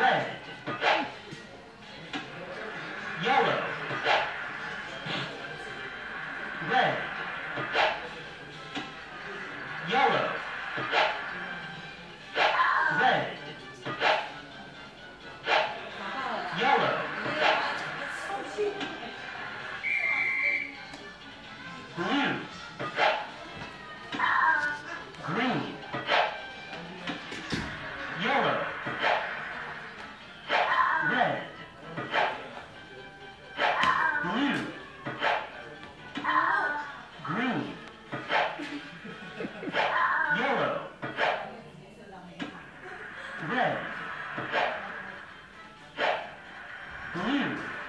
red, yellow, red, yellow, red, yellow, blue, green, yellow, red, blue, green, yellow, red, blue,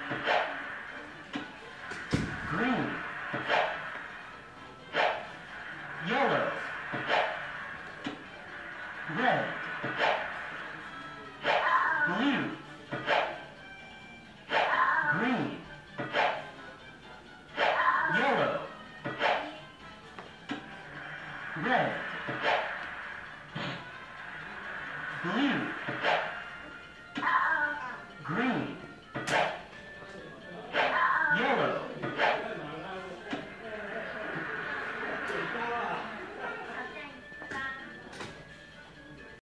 green, yellow, red, blue, green, yellow, red, blue, green,